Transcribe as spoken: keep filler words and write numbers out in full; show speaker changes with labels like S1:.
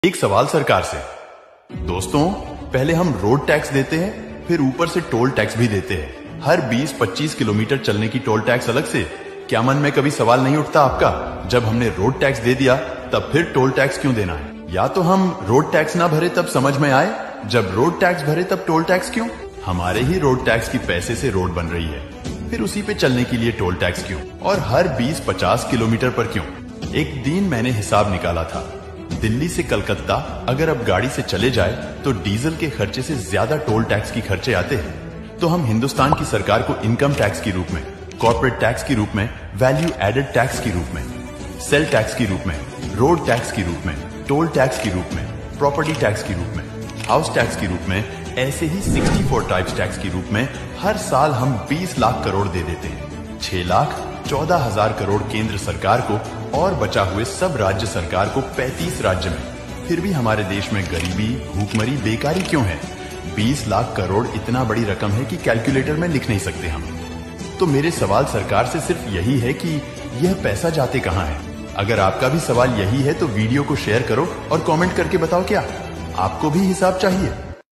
S1: एक सवाल सरकार से। दोस्तों, पहले हम रोड टैक्स देते हैं, फिर ऊपर से टोल टैक्स भी देते हैं। हर बीस पच्चीस किलोमीटर चलने की टोल टैक्स अलग से। क्या मन में कभी सवाल नहीं उठता आपका, जब हमने रोड टैक्स दे दिया तब फिर टोल टैक्स क्यों देना है? या तो हम रोड टैक्स ना भरे तब समझ में आए, जब रोड टैक्स भरे तब टोल टैक्स क्यों? हमारे ही रोड टैक्स की पैसे से रोड बन रही है, फिर उसी पे चलने के लिए टोल टैक्स क्यों? और हर बीस पचास किलोमीटर पर क्यों? एक दिन मैंने हिसाब निकाला था, दिल्ली से कलकत्ता अगर अब गाड़ी से चले जाए तो डीजल के खर्चे से ज्यादा टोल टैक्स की खर्चे आते हैं। तो हम हिंदुस्तान की सरकार को इनकम टैक्स के रूप में, कॉर्पोरेट टैक्स के रूप में, वैल्यू एडेड टैक्स के रूप में, सेल टैक्स के रूप में, रोड टैक्स के रूप में, टोल टैक्स के रूप में, प्रॉपर्टी टैक्स के रूप में, हाउस टैक्स के रूप में, ऐसे ही चौंसठ टाइप्स टैक्स के रूप में हर साल हम बीस लाख करोड़ दे देते हैं। छह लाख चौदह हजार करोड़ केंद्र सरकार को और बचा हुए सब राज्य सरकार को पैंतीस राज्य में। फिर भी हमारे देश में गरीबी, भूखमरी, बेकारी क्यों है? बीस लाख करोड़ इतना बड़ी रकम है कि कैलकुलेटर में लिख नहीं सकते हम। तो मेरे सवाल सरकार से सिर्फ यही है कि यह पैसा जाते कहां है? अगर आपका भी सवाल यही है तो वीडियो को शेयर करो और कमेंट करके बताओ, क्या आपको भी हिसाब चाहिए?